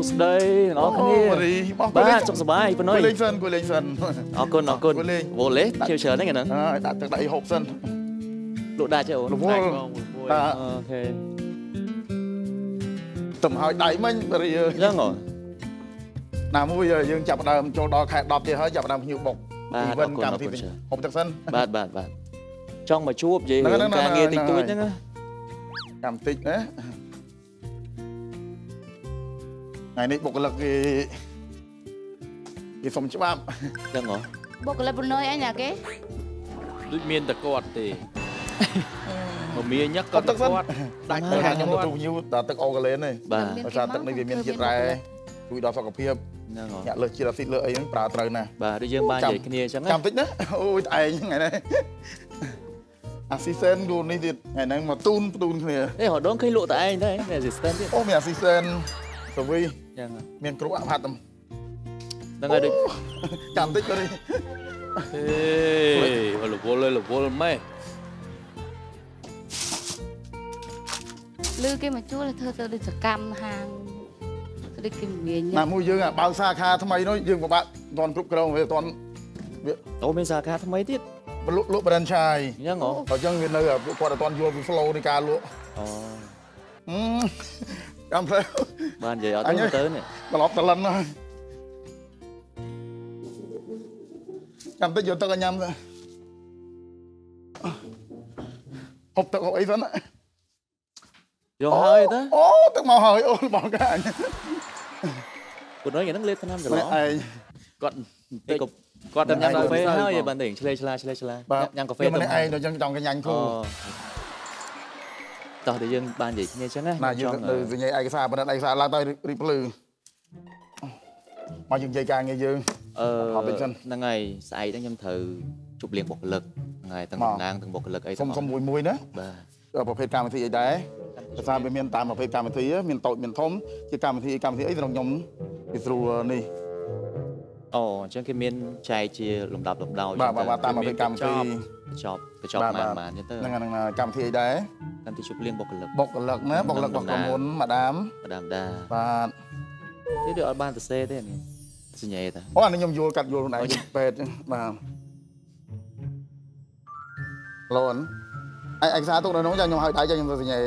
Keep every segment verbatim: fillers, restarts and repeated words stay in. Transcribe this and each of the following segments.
ស្ដីទាំងអស់គ្នាបាទសុខសប្បាយប៉ុណ្ណឹងលេងសិនគួយលេងសិនអរគុណអរគុណវ៉ូលេជឿច្រើនហ្នឹងហ្នឹងអើដាក់ទឹកដាក់អីហូបសិនលក់ដាច់ទេអូនរវល់អូខេទំហើយដៃមិញរីយើងអញ្ចឹងហ៎ណាមួយយើងចាប់ដើមចូលដល់ខែដប់ទៀតហើយចាប់ដើមភ្ញៀវបុកអីវិនកម្មវិធីហូបទឹកសិនបាទបាទបាទចង់មកជួបនិយាយរឿងការងារតិចតួចហ្នឹងណាកម្មតិចណាថ្ងៃនេះបុគ្គលិកគេគេសុំច្បាប់ចឹងហ៎បុគ្គលិកប៉ុណ្ណឹងអីណាគេដូចមានតែគាត់ទេមកមានញឹកគាត់ទឹកគាត់ដាច់ទៅខ្ញុំទៅញូដល់ទឹកអូកាឡេនទេបាទដោយសារទឹកនេះវាមានជាតិរ៉ែជួយដល់សុខភាពហ្នឹងហ៎អ្នកលើសជាតិអាស៊ីតលើអីហ្នឹងប្រើត្រូវណាស់បាទដូចយើងបាននិយាយគ្នាអញ្ចឹងចាំតិចណាអូយឯងថ្ងៃនេះអាស៊ីសែនគូនេះទៀតថ្ងៃហ្នឹងមកទូនទូនគ្នាអេរដងឃើញលក់តែឯងដែរអាស៊ីសែនទៀតអូមានអាស៊ីសែនសវីចឹងមានគ្រូអភិហាត់ហ្នឹងហើយដូចចាំតិចទៅនេះអេលវលលវលម៉ែលឺគេមកជួលធ្វើទៅដូចសកម្មហាងដូចគេមានណាមួយយើងបើកសាខាថ្មីនោះយើងពិបាកអត់គ្រប់គ្រងវាអត់វាអូមានសាខាថ្មីទៀតលក់លក់ franchise អញ្ចឹងហ៎អញ្ចឹងវានៅពួកគាត់អត់យល់ពី flow នៃការលក់អូចាំផ្លែបាននិយាយអត់ទៅទៅនេះត្រឡប់ត្រឡិនហើយចាំតិចយកទឹកឲ្យញ៉ាំទៅហូបទឹកហូបអីសិនណាយកហើយតើអូទឹកមកហើយអូបងកាអញគាត់nóiហ្នឹងលេបថ្នាំច្រឡំឯងគាត់តិចគាត់ទៅញ៉ាំកាហ្វេហើយបានទេឆ្លេឆ្លាឆ្លេឆ្លាញ៉ាំកាហ្វេទៅម្នាក់ឯងដល់ចឹងចង់កញ្ញាញ់គ្រូតោះតែយើងបាននិយាយគ្នាចឹងណាណាយើងទៅសញ្ញាឯកសារបណ្ឌិតឯកសារឡើងទៅរីភ្លឺមកយើងនិយាយការងារយើងអឺហ្នឹងហើយស្អែកហ្នឹងខ្ញុំត្រូវជប់លៀងបុគ្គលិកហ្នឹងហើយទាំងតំណាងទាំងបុគ្គលិកអីសុំសុំមួយមួយណាបាទប្រភេទកម្មវិធីអីដែរភាសាវាមានតាមប្រភេទកម្មវិធីមានតូចមានធំជាកម្មវិធីកម្មវិធីអីក្នុងខ្ញុំពីស្រួលនេះអូអញ្ចឹងគេមានចែកជាលំដាប់លំដោយបាទបាទតាមប្រភេទកម្មវិធីចប់កញ្ចប់ម៉ានម៉ានអញ្ចឹងទៅហ្នឹងហ្នឹងកម្មវិធីអីដែរកម្មវិធីជប់លៀងបុគ្គលិកបុគ្គលិកណាបុគ្គលិករបស់ក្រុមហ៊ុនម៉ាដាមម៉ាដាមដាបាទនេះដូចអត់បានសរសេរទេនេះសញ្ញាតាអូអានេះខ្ញុំយល់កាត់យល់ខ្លួនឯងពេទ្យបាទឡូនឯកសារទុកនៅនោះចាំខ្ញុំឲ្យដៃចាំខ្ញុំទៅសញ្ញា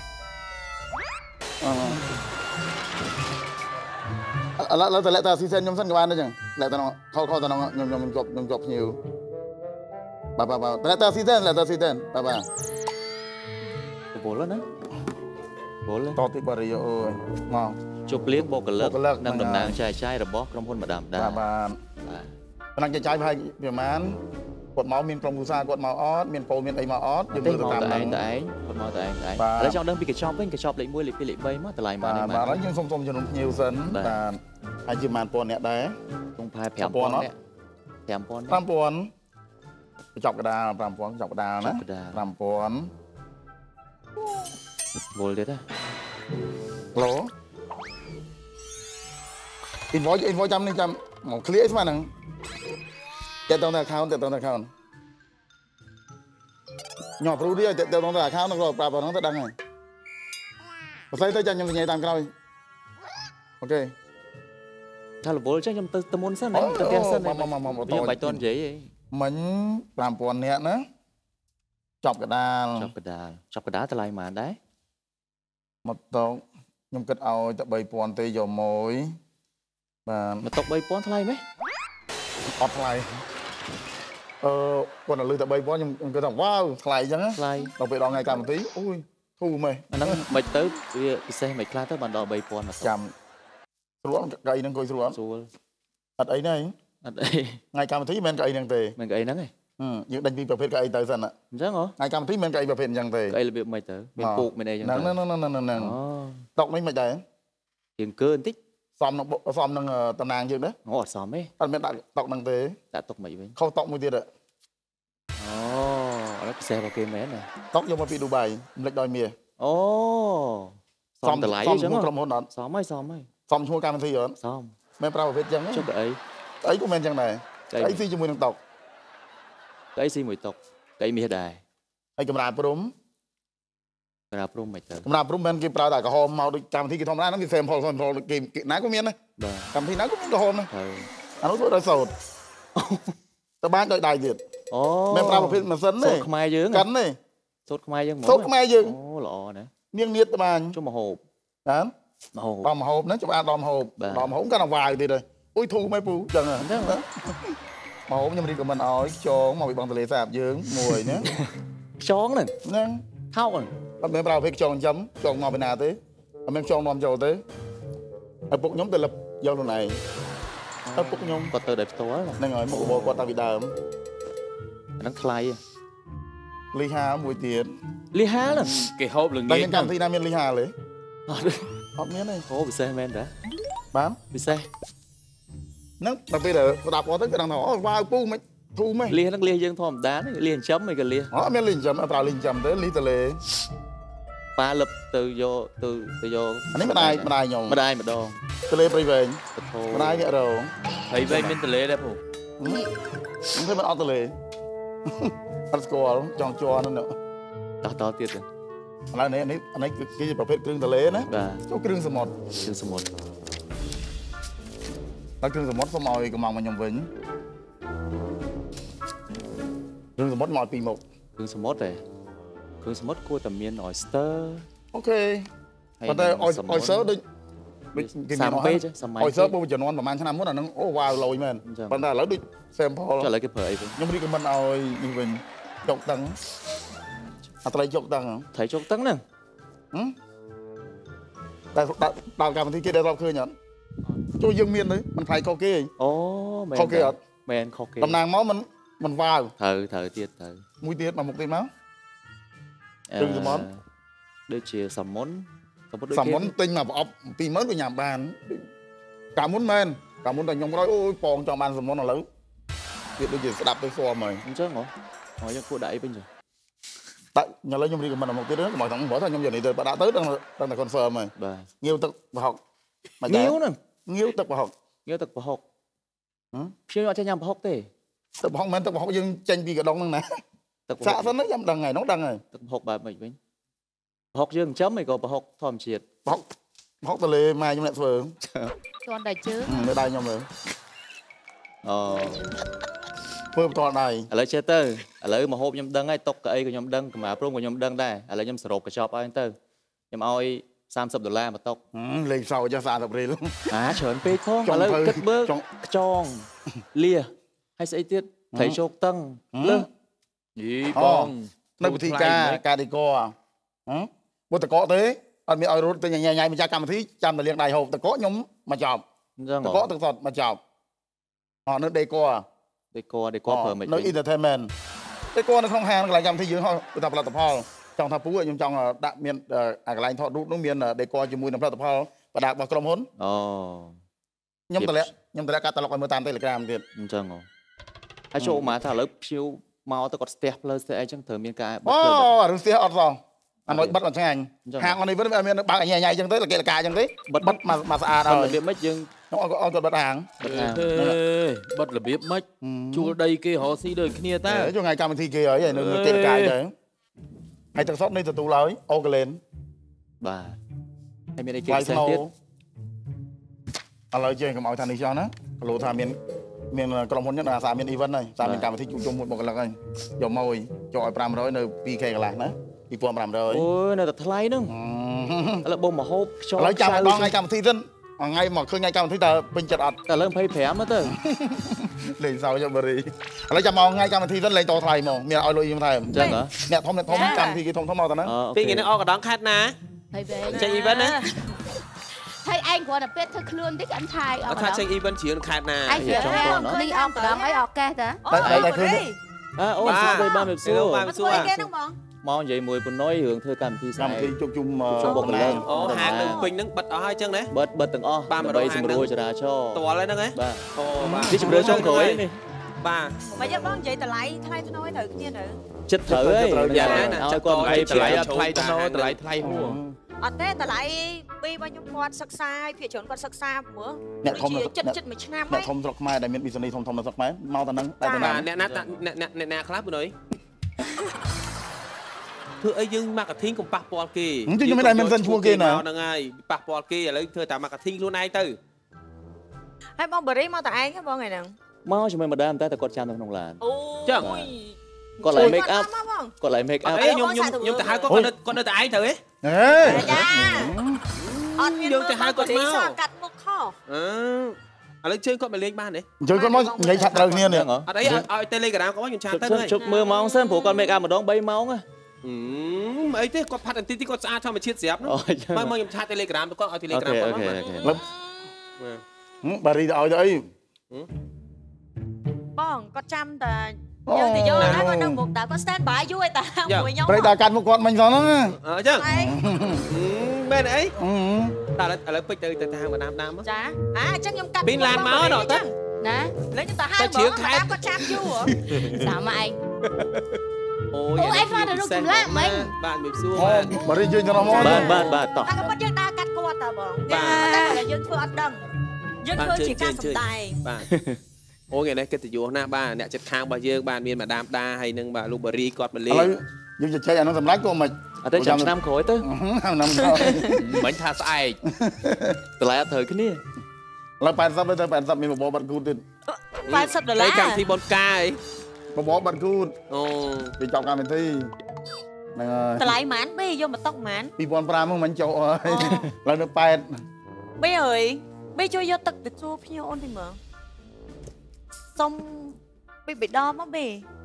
អឺឥឡូវទៅលាក់តាស៊ីសែនខ្ញុំសិនក៏បានដែរចឹងលាក់តាខលខលតាខ្ញុំខ្ញុំជាប់ខ្ញុំជាប់ភ្ញៀវបាទបាទបាទលាក់តាស៊ីសែនលាក់តាស៊ីសែនបាទបាទបលណាបលតតិបរិយោអូយមកជប់លៀងបុគ្គលិកនិងតំណាងចែកចាយរបស់ក្រុមហ៊ុនម៉ាដាមដាបាទបាទតំណាងចែកចាយប្រហែលប្រហែលគាត់មកមានក្រុមគ្រួសារគាត់មកអត់មានពលមានអីមកអត់យើងមើលទៅតាមតែឯងតែឯងគាត់មកតែឯងតែឯងឥឡូវចង់ដឹងពីកញ្ចប់វិញកញ្ចប់លេខមួយលេខពីរលេខបីមកតម្លៃប៉ុន្មានបាទបាទយើងសុំសុំជំនុំភ្ញៀវសិនបាទហើយជាប៉ុន្មានពាន់អ្នកដែរទងផែប្រាំពាន់អ្នកប្រាំពាន់ប្រាំពាន់កញ្ចប់កដាលប្រាំពាន់កញ្ចប់កដាលណាប្រាំពាន់វល់ទៀតហ៎ឡូអ៊ីនវ៉យអ៊ីនវ៉យចាំនេះចាំមកឃ្លៀស្មើហ្នឹងតែតទៅ account តែតទៅ account ញ៉ាំព្រូឌីតែតទៅ account ហ្នឹងប្រាប់ហ្នឹងទៅដឹងហើយបើស្អីទៅចាំខ្ញុំសញ្ញាតាមក្រោយអូខេថារវល់ចឹងខ្ញុំទៅទៅមុនសិនទៅផ្ទះសិនមកមកមកទៅបាយតននិយាយមិញប្រាំពាន់នាក់ណាចប់កដាលចប់កដាលចប់កដាលតម្លៃប៉ុន្មានដែរមកតោខ្ញុំគិតឲ្យតែបីពាន់ទេយកមួយបាទមកតុបីពាន់ថ្លៃមែនអត់ថ្លៃអឺគាត់នៅលើតែបីពាន់ខ្ញុំខ្ញុំគិតថាវ៉ាវថ្លៃអញ្ចឹងថ្លៃដល់ពេលដល់ថ្ងៃកម្មវិធីអូយធូរមែនអាហ្នឹងមិនទៅវាពិសេសមិនខ្លះទៅបានដល់បីពាន់មកចាំស្រួលកៅអីហ្នឹងគួយស្រួលស្រួលអត់អីទេអត់អីថ្ងៃកម្មវិធីមិនកៅអីហ្នឹងទេមិនកៅអីហ្នឹងទេយើងដេញពីប្រភេទកៅអីទៅសិនអញ្ចឹងហ៎ថ្ងៃកម្មវិធីមិនកៅអីប្រភេទអញ្ចឹងទេកៅអីរបៀបមិនទៅមានពូកមានអីអញ្ចឹងហ្នឹងហ្នឹងហ្នឹងហ្នឹងអូតុកនេះមិនដែរជាងកើបន្តិចសមនឹងសមនឹងតំណាងយើងណាអូអត់សមទេអត់មានដាក់តុកហ្នឹងទេដាក់តុកមិនវិញខុសតុកមួយទៀតអូអត់ពិសេសរបស់គេមែនណាតុកយកមកពីឌូបៃមិនលេចដោយមាសអូសមតម្លៃអញ្ចឹងក្រុមហ៊ុនអត់សមហើយសមហើយសមឈ្មោះកម្មវិធីអត់សមមិនប្រើប្រភេទអញ្ចឹងចុះអីអីក៏មិនអញ្ចឹងដែរអីស៊ីជាមួយនឹងតុកអីស៊ីមួយតុកអីមាសដែរហើយកម្រាលព្រំកក្រាព្រំមិនទៅកំណាព្រំមិនគេប្រើតែក្រហមមកដូចកម្មវិធីគេធម្មតាហ្នឹងគេ sample sample គេណាក៏មានដែរបាទកម្មវិធីណាក៏មានក្រហមដែរទៅអានោះធ្វើដោយសូត្រតបាញដោយដៃទៀតអូមិនប្រើប្រភេទម៉ាស៊ីនទេសូត្រខ្មែរយើងកាន់ទេសូត្រខ្មែរយើងសូត្រខ្មែរយើងអូល្អណាស់នាងនៀតតបាញជុំមហូបបាទមហូបដំហូបហ្នឹងច្បាស់ដំហូបដំហូបកាន់តែវាយទៀតហើយអុយធូរមិនពូចឹងហ្នឹងចឹងមហូបខ្ញុំរីកមិនអោយខ្យងមកពីបងទលេសាបយើងមួយណាខ្យងហ្នឹងហ្នឹងថោកហ្នឹងអត់មានប្រើពេលខ្យងចាំខ្យងមកពីណាទេអត់មានខ្យងនាំចូលទេឪពុកខ្ញុំទៅលឹបយកខ្លួនឯងឪពុកខ្ញុំគាត់ទៅដោយផ្ទាល់ហ្នឹងហើយមុខរបរគាត់តាំងពីដើមហ្នឹងថ្លៃលីហាមួយទៀតលីហាហ្នឹងគេហូបល្តែងាចមានកម្មវិធីណាមានលីហាទេអត់អត់មានទេអូពិសេសមែនតាបាទពិសេសហ្នឹងដល់ពេលដែលស្ដាប់គាត់ទៅគេដឹងថាអូវ៉ាវពូមិនធូរមិនលីហ្នឹងលីយើងធម្មតានេះលីចិញ្ចឹមមិនក៏លីអត់មានលីចាំប្រើលីចាំទេលីតលេប៉ាលឹបទៅយកទៅទៅយកអានេះម្ដាយម្ដាយខ្ញុំម្ដាយម្ដងតលេព្រៃវែងទៅធោម្ដាយអ្នករងហើយវិញមានតលេដែរពូខ្ញុំធ្វើមិនអត់តលេអត់ស្គាល់ចង់ជន់ហ្នឹងតោះតទៀតទៅឥឡូវនេះនេះអានេះគឺជាប្រភេទគ្រឿងតលេណាបាទចូលគ្រឿងសមុទ្រជើងសមុទ្រដល់គ្រឿងសមុទ្រសូមឲ្យកំងមកខ្ញុំវិញគ្រឿងសមុទ្រមកពីមុខគ្រឿងសមុទ្រទេគ្រឿងសមុទ្រគួរតែមាន oyster អូខេប៉ុន្តែអយអយសើដូចដូចគេសាមានមពេកសម័យអយសើពុំចំនួនប្រហែលឆ្នាំមុនអាហ្នឹងអូវ៉ាវលយមែនប៉ុន្តែឥឡូវដូច sample ចុះឥឡូវគេប្រើអីវិញខ្ញុំរីកមិនឲ្យនេះវិញចុកតឹងអត់ត្រីចុកតឹងត្រីជោគតឹងហ្នឹងតែដល់កម្មវិធីគេដែលរាប់ឃើញអត់ជួយយើងមានទៅមិនថ្លៃខុសគេអូមែនខុសគេអត់មែនខុសគេតំណាងមកមិនមិនវ៉ាវត្រូវត្រូវទៀតត្រូវមួយទៀតមកមុខទៀតមក គ្រឿងសមុទ្រដូចជាសាមុនសាមុនដូចសាមុនទិញមកប្រអប់ ពីរម៉ឺនក៏ញ៉ាំបានកាលមុនមែនកាលមុនតែខ្ញុំក្រោយអូយពងចង់បានសាមុនឥឡូវទៀតដូចជាស្ដាប់ទៅស្គាល់មកអញ្ចឹងហ៎ហើយយើងគួរដាក់អីវិញចុះដាក់ឥឡូវខ្ញុំរីកមិនមកទៀតមកទាំងបើថាខ្ញុំយកនេះទៅបើដាក់ទៅដឹងដឹងតែ confirm ហើយបាទងាវទឹកប្រហុកងាវហ្នឹងងាវទឹកប្រហុកងាវទឹកប្រហុកខ្ញុំអត់ចេះញ៉ាំប្រហុកទេទឹកប្រហុកមិនទឹកប្រហុកយើងចេញពីកដុងហ្នឹងណាទឹកប្រហុសាកកសិនហ្នឹងខ្ញុំដឹងហើយនោះដឹងហើយទឹកប្រហុកបែបម៉េចវិញប្រហុកយើងចិញ្ចឹមអីក៏ប្រហុកធម្មជាតិប្រហុកប្រហុកតលេម៉ែខ្ញុំអ្នកធ្វើទាន់តែជើងនៅដៃខ្ញុំមើលអូធ្វើបន្តដៃឥឡូវចេះទៅឥឡូវមកហូបខ្ញុំដឹងហើយតុកកៅអីក៏ខ្ញុំដឹងកម្រាព្រំក៏ខ្ញុំដឹងដែរឥឡូវខ្ញុំសរុបកញ្ចប់ឲ្យទៅខ្ញុំឲ្យសាមសិបដុល្លារមកតុកលេងសើចចាសាទៅព្រីលអាច្រើនពេកផងចុងឥឡូវធ្វើគិតមើលចុងខ្ចងលាហើយស្អីទៀតត្រីជោគតឹងហឹមលើសយីអូបងនៅវិធីការការដេកហ៎បុតតកទេអត់មានឲ្យរត់ទៅញ៉ៃញ៉ៃម្ចាស់កម្មវិធីចាំតែលៀងដៃហូបតកខ្ញុំមកចប់អញ្ចឹងតកទឹកសតមកចប់អត់នៅដេកដេកដេកប្រើមិននៅ entertainment ដេកនៅក្នុងហាងកន្លែងកម្មវិធីយើងហោះតែផលិតផលចង់ថាពូខ្ញុំចង់ដាក់មានអាកន្លែងថតរូបនោះមានដេកជាមួយនឹងផលិតផលបដារបស់ក្រុមហ៊ុនអូខ្ញុំតម្លាក់ខ្ញុំតម្លាក់កាតាឡុកឲ្យមើលតាម Telegram ទៀតអញ្ចឹងហ៎ហើយចូលមកថាឥឡូវភ្ញៀវមកទៅគាត់ស្ទះផ្លូវស្ទះអីចឹងត្រូវមានការបិទអូផ្លូវរឿងស្ទះអត់សោះអានោះបិទមកឆ្ងាញ់ហាងអននេះវិញមានបើកញ៉ៃញ៉ៃចឹងទៅលកេលកាចឹងទេបិទបិទមកមកស្អាតអហើត់យរបៀបម៉េចយើងខ្ញុំអត់គាត់បិទហាងបិទហាងអេបិទរបៀបម៉េចជួលដីគេរកស៊ីដូចគ្នាតាជួថ្ងៃកម្មវិធីគេហើយនៅកេលកាយទៅហើយទឹកសុតនេះទទួលហើយអូកូឡេនបាទហើយមានអីគេវាយផ្សេងស្នូទៀតឥឡូវចេះកុំឲ្យថានេះចោះណាគីឡូថាមានមានក្រុមហ៊ុនហ្នឹងអាសាមាន event ហើយសាមានកម្មវិធីជួបជុំមួយបុគ្គលិកហើយយកមកចុះឲ្យ500នៅ ពីរខេ កន្លះណា ពីរពាន់ប្រាំរយអូយនៅតែថ្លៃហ្នឹងឥឡូវបងមកហូបខ្ចោឥឡូវចាំដល់ថ្ងៃកម្មវិធីទៅថ្ងៃមកឃើញថ្ងៃកម្មវិធីតើពេញចិត្តអត់តែឥឡូវยี่สิบห้าមកទៅលេងសើចបរីឥឡូវចាំមកថ្ងៃកម្មវិធីទៅលេងតថ្លៃហ្មងមានឲ្យលុយខ្ញុំថែមអញ្ចឹងហ៎អ្នកធំអ្នកធំកម្មវិធីគេធំធំមកតាណាពីថ្ងៃនេះអស់កណ្ដងខេត្តណាហើយវែងចេញ event ណាហើយឯងគ្រាន់តែពេទ្យធ្វើខ្លួនតិចអញថៃអអត់ត់ថាចេញ event ជ្រៀងខេត្តណាឯងនិយាយនេះអងប្រងឲ្យអកេះតាតែតែឃើញអើអូនសុខទេបានមិនសួរបានសួរគេហ្នឹងបងមកនិយាយមួយប៉ុណ្ណុយរឿងធ្វើកម្មវិធីស្អែកម្មវិធីកជុំជុំជុំបុគ្គលិកអូហាងនឹងពេញហ្នឹងបិទអស់ហើយអញ្ចឹងណាបិទបិទទាំងអស់បានដើម្បី 150 សម្រួលចរាចរណ៍តល់ហើយហ្នឹងហ៎បាទអូបាទនេះជំរឿចុងក្រោយនេះបាទមកយកបងនិយាយតម្លៃថ្លៃថ្នូរត្រូវគ្នាទៅចិត្តត្រូវហើយយ៉ាងណាឲ្យចិត្តគាត់ថ្លៃ 20 ថ្លៃប្រាំអត់ថ្លៃទៅតម្លៃថ្លៃហួរអត់ទេតម្លៃពីរបស់ខ្ញុំគាត់សិក្សាឲ្យភាគច្រើនគាត់សិក្សាមើលអ្នកធំចិត្តចិត្តមួយឆ្នាំអ្នកហើយធំស្រុកខ្មែរដែលមានប៊ីសនីធំធំនៅស្រុកខ្មែរមកតាហ្នឹងតែតាបាទណាអ្នកណាអ្នកអ្នកអ្នកណាខ្លះបងអើយធធ្វើអីយើង marketing កុំប៉ះពាល់គេខ្ញុំមិនដែរមិនសិនឈ្មោះគេណាហ្នឹងហើយប៉ះពាល់គេឥឡូវធ្វើតែ marketing ខ្លួនឯងទៅហើយបងបរីមកតែឯងហ៎បងថ្ងៃហ្នឹងមកជាមួយម្ដាមតែតែគាត់ចាំនៅក្នុងឡានអូចឹងគាត់ឡើង make up គាត់ឡើង make up អេខ្ញុំខ្ញុំខ្ញុំទៅហៅគាត់គាត់គាត់នៅតែឯងទៅហ៎ហេចាអត់មានយើងទៅហៅគាត់មកកាត់មុខខុសអឺឥឡូវជើងគាត់មកលេងបានទេអញ្ចឹងគាត់មកនិយាយឆាត់ត្រូវគ្នានេះអត់អីឲ្យ Telegram គាត់ខ្ញុំឆាតទៅហើយជប់មើលម៉ោងសិនព្រោះគាត់ make up ម្ដង3ម៉ោងហ៎អឺអីទេគាត់ផាត់បន្តិចទីគាត់ស្អាតធម្មជាតិស្រាប់ហ្នឹងមកមកខ្ញុំឆាត Telegram ទៅគាត់ឲ្យ Telegram គាត់មកបារីទៅឲ្យទៅអីបងគាត់ចាំតែយើងទៅយកហើយគាត់នៅមុខតើគាត់ stand by យូរឯតាមួយខ្ញុំប្រេដល់កាត់មុខគាត់មិញសោះហ្នឹងអញ្ចឹងមែនអីតែឥឡូវពេចទៅទៅហៅម្ដាមដាមចាអាអញ្ចឹងខ្ញុំកាត់ពីឡានមកដល់ទៅណាលេងទៅហៅបងគាត់ចាំយូរសាមឯងអូអូអីមកដល់រូបចម្លាក់មិញបាទមានសួរបារីយើងទៅមកបាទបាទបាទតោះតែគាត់យើងដើរកាត់គាត់តើបងតែយើងធ្វើអត់ដឹងយើងធ្វើជាការសម្ដែងបាទអូថ្ងៃនេះកិត្តិយសណាស់បាទអ្នកចិត្តខាងរបស់យើងបាទមានម្ដាមដាហើយនឹងបាទលោកបារីគាត់មកលេឥងឡូវយើងជជែកអានោះសម្រាប់ក៏មិនអត់ទេចាំឆ្នាំក្រោយទៅឆ្នាំក្រោយមិនថាស្អែកតម្លៃអត់ត្រូវគ្នាឥឡូវแปดสิบទៅแปดสิบមានបបបាត់គូទៀតแปดสิบដុល្លារកម្មវិធីបនកាយបបបាត់គូតអូពីចប់កម្មវិធីហ្នឹងហើយតម្លៃហ្មងបេយកមកຕົកហ្មងពីរពាន់ប្រាំហ្នឹងមិនចុះអើយឥឡូវនៅแปดបេអើយបេជួយយកទឹកទៅជួភ្ញៀវអូនតិចមើលសុំពីបិដមកបេ